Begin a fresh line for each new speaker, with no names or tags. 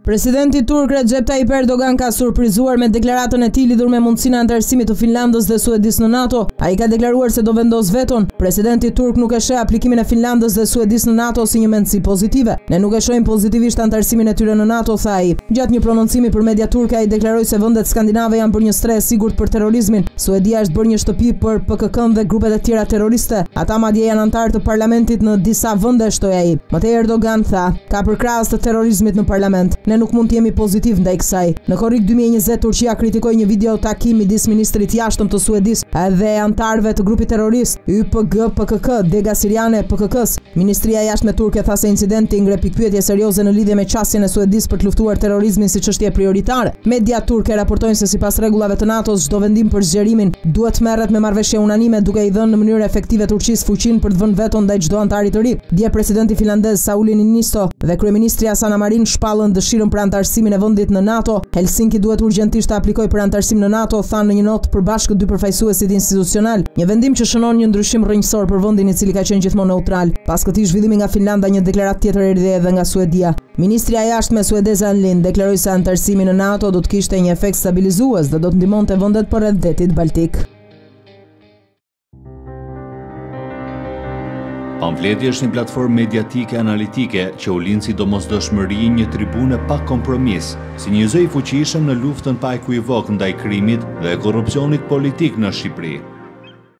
Presidenti turk Recep Tayyip Erdogan ka surprizuar me deklaratën e tij lidhur me mundësinë e anëtarësimit të Finlandës dhe Suedisë në NATO. Ai ka deklaruar se do vendos veton. Presidenti turk nuk e sheh aplikimin e Finlandës dhe Suedisë në NATO si një mendësi pozitive. Ne nuk e shohim pozitivisht anëtarësimin e tyre në NATO, tha ai. Gjatë një prononcimi për media turke ai deklaroi se vendet skandinave janë bërë një stre e sigurt për terrorizmin. Suedia është bërë një shtëpi për PKK-n dhe grupet e tjera terroriste. Ata madje janë anëtarë të parlamentit në disa vende, shtoi ai. Mëtej Erdogan tha, ka përkrahas të terrorizmit në parlament. Ne nuk mund të jemi pozitiv ndaj kësaj. Në korrik 2020 Turqia kritikoi një video takim midis ministrit jashtëm të Suedisë dhe anëtarëve të grupit terrorist YPG PKK, Dega Siriane PKK-s. Ministria e jashtme turke tha se incidenti ngre pikpyetje serioze në lidhje me qasjen e Suedisë për të luftuar terrorizmin si çështje prioritare. Media turke raportojnë se sipas rregullave të NATO-s çdo vendim për zgjerimin duhet merret me marrëveshje unanime, duke i dhënë në mënyrë efektive Turqisë fuqinë për të vënë veto ndaj çdo anëtari të ri. Dje presidenti finlandez Sauli Niinisto dhe kryeministri Sanna Marin shpallën dëshirën për anëtarësimin e vendit në NATO. Helsinki duhet urgjentisht të aplikojë për anëtarësim në NATO, thanë në një notë përbashkët dy përfaqësuesit institucional. Një vendim që shënon një ndryshim rrënjësor për vendin i cili ka qenë gjithmonë neutral. Pas këtij zhvillimi nga Finlanda, një deklaratë tjetër erdhi edhe nga Suedia. Ministria e jashtme suedeze Ann Linde deklaroi se anëtarësimi në NATO do të kishte një efekt stabilizues dhe do të ndihmonte vendet përreth detit Baltik.
Pamfleti është një platformë mediatike analitike që u lind si domosdoshmëri një tribune pa kompromis, si një zë i fuqishëm në luftën pa ekuivok ndaj krimit dhe korrupsionit politik në Shqipëri.